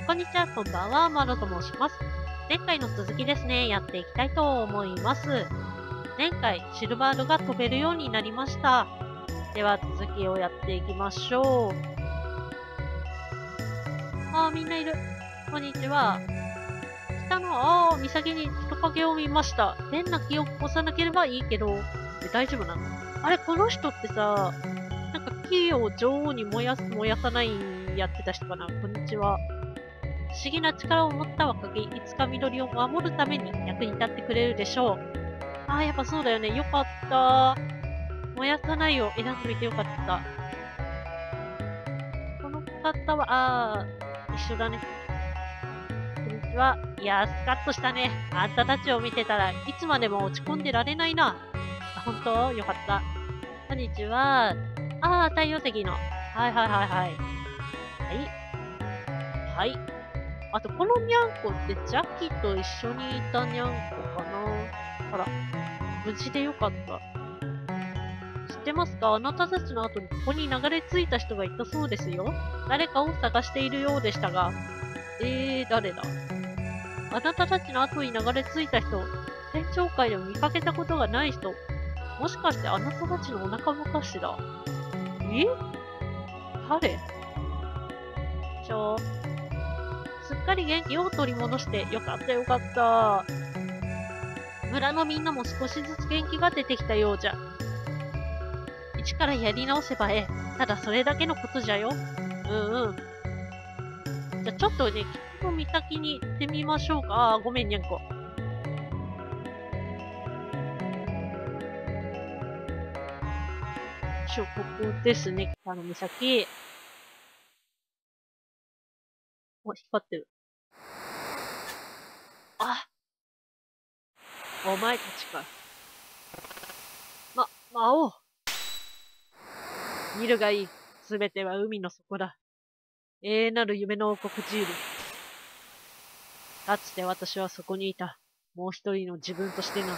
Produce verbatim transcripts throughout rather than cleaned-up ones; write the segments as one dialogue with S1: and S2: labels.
S1: こんにちは、こんばんは、マロと申します。前回の続きですね、やっていきたいと思います。前回、シルバードが飛べるようになりました。では、続きをやっていきましょう。あー、みんないる。こんにちは。来たのは、あー、岬に人影を見ました。変な気を起こさなければいいけど、え大丈夫なの？あれ、この人ってさ、なんか木を女王に燃やす、燃やさないやってた人かな。こんにちは。不思議な力を持った若気、いつか緑を守るために役に立ってくれるでしょう。ああ、やっぱそうだよね。よかった。燃やさないを選んでみてよかった。この方は、ああ、一緒だね。こんにちは。いやー、スカッとしたね。あんたたちを見てたらいつまでも落ち込んでられないな。あ、ほんと？よかった。こんにちは。ああ、太陽石の。はいはいはいはい。はい。はい。あと、このにゃんこってジャッキーと一緒にいたにゃんこかな？あら、無事でよかった。知ってますか？あなたたちの後にここに流れ着いた人がいたそうですよ。誰かを探しているようでしたが。えー、誰だ？あなたたちの後に流れ着いた人、天上界でも見かけたことがない人。もしかしてあなたたちのお仲間かしら？え？誰？ちょすっかり元気を取り戻してよかったよかった。村のみんなも少しずつ元気が出てきたようじゃ。一からやり直せばええ。ただそれだけのことじゃよ。うんうん。じゃあちょっとね、菊の岬に行ってみましょうか。あー、ごめんにゃんこ。しょ、ここですね、北の岬。お、光ってる。あ、お前たちか。ま、魔王。見るがいい。すべては海の底だ。永遠なる夢の王国ジール。かつて私はそこにいた。もう一人の自分としてな。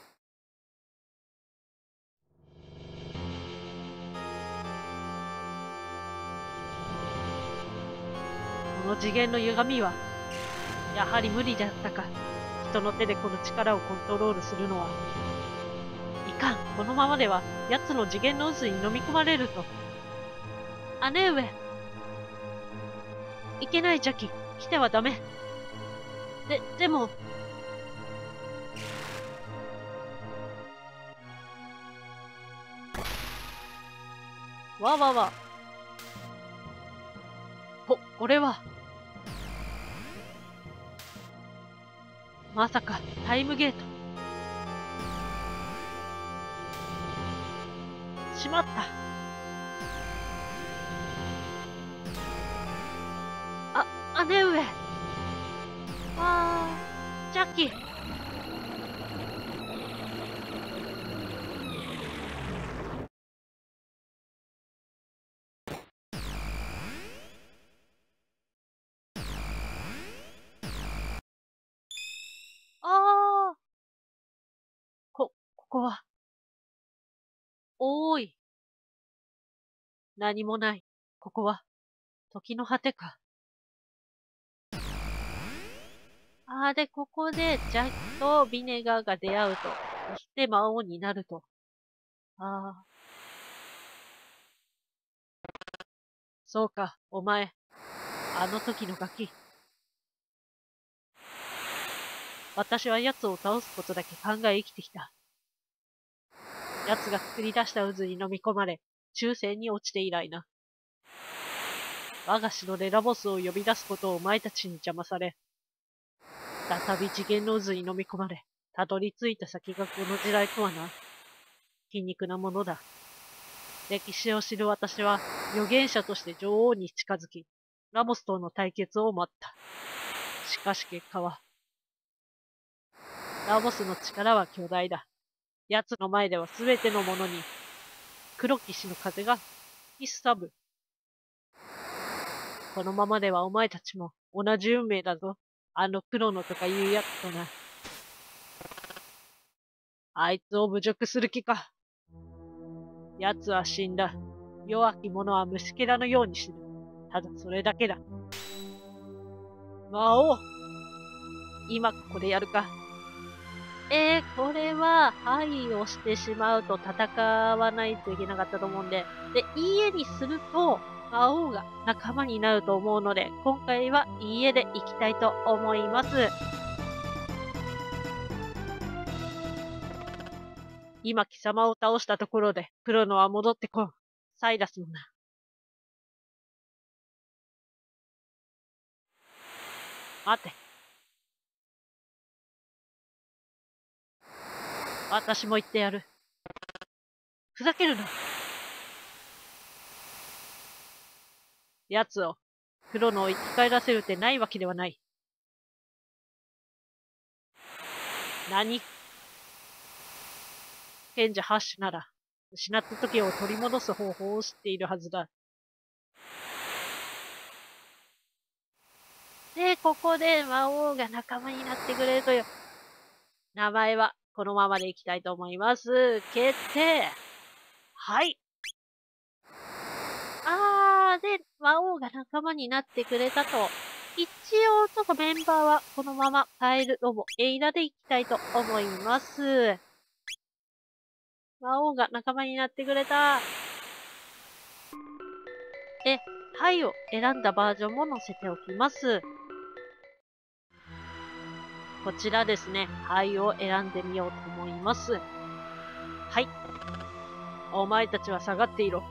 S1: この次元の歪みは、やはり無理だったか。人の手でこの力をコントロールするのは。いかん、このままでは、奴の次元の渦に飲み込まれると。姉上。いけない、ジャキ。来てはダメ。で、でも。わわわ。こ、これは。まさか、タイムゲート。しまった。あ、姉上。あー、ジャッキー。あー。こ、ここは。おーい。何もない。ここは、時の果てか。あー、で、ここで、ジャッキとビネガーが出会うと。そして魔王になると。あー。そうか、お前。あの時のガキ。私は奴を倒すことだけ考え生きてきた。奴が作り出した渦に飲み込まれ、抽選に落ちて以来な。我が城でラボスを呼び出すことをお前たちに邪魔され、再び次元の渦に飲み込まれ、たどり着いた先がこの地雷とはな。皮肉なものだ。歴史を知る私は預言者として女王に近づき、ラモスとの対決を待った。しかし結果は、ラモスの力は巨大だ。奴の前ではすべてのものに、黒騎士の風が吹きすさぶ。このままではお前たちも同じ運命だぞ。あの黒野とかいうやつとな。あいつを侮辱する気か。奴は死んだ。弱き者は虫けらのように死ぬ。ただそれだけだ。 魔王。今これやるか。えー、これは、はいをしてしまうと戦わないといけなかったと思うんで、で、いいえにすると、魔王が仲間になると思うので、今回はいいえでいきたいと思います。今貴様を倒したところで、クロノは戻ってこん。サイラスもな。待て。私も言ってやる。ふざけるな。奴を、クロノを生き返らせるってないわけではない。何？賢者ハッシュなら、失った時を取り戻す方法を知っているはずだ。で、ここで魔王が仲間になってくれるという。名前はこのままでいきたいと思います。決定。はい。あー、で、魔王が仲間になってくれたと。一応、ちょっとメンバーはこのままカエル、ロボ、エイラでいきたいと思います。魔王が仲間になってくれた。で、はいを選んだバージョンも載せておきます。こちらですね、はいを選んでみようと思います。はい。お前たちは下がっていろ。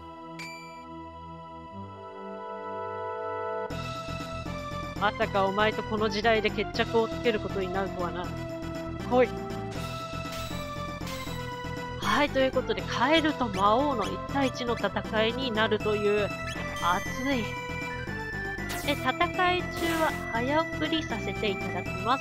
S1: まさかお前とこの時代で決着をつけることになるとはな。来い。はい、ということで、カエルと魔王のいち対いちの戦いになるという、熱い。で、戦い中は早送りさせていただきます。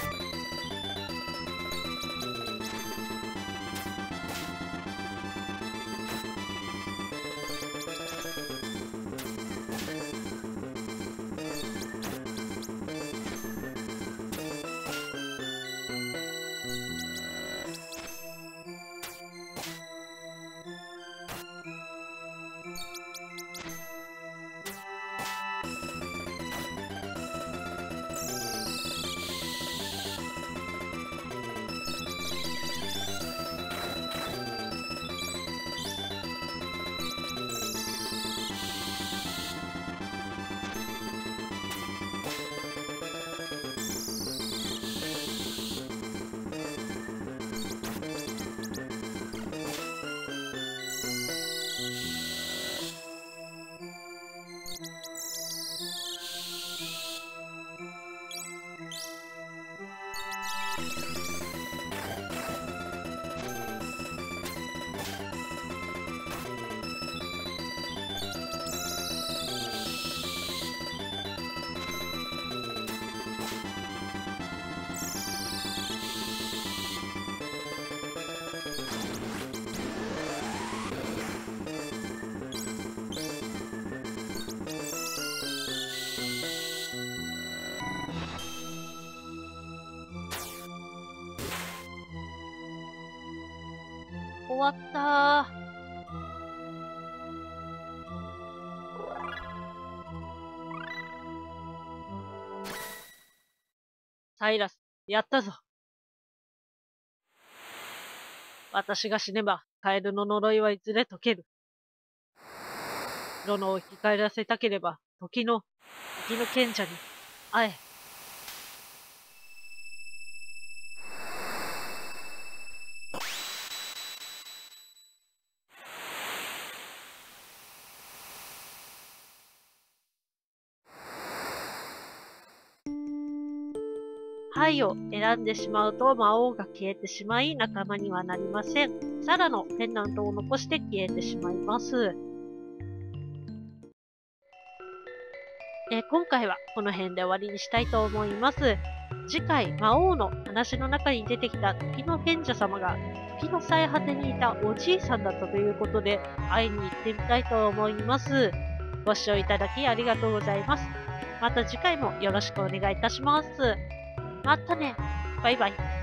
S1: 終わったー。サイラス、やったぞ。私が死ねば、カエルの呪いはいずれ解ける。ロノを生き返らせたければ、時の、時の賢者に会え。はいを選んでしまうと魔王が消えてしまい仲間にはなりません。サラのペンダントを残して消えてしまいます。え今回はこの辺で終わりにしたいと思います。次回、魔王の話の中に出てきた時の賢者様が時の最果てにいたおじいさんだったということで会いに行ってみたいと思います。ご視聴いただきありがとうございます。また次回もよろしくお願いいたします。またね。バイバイ。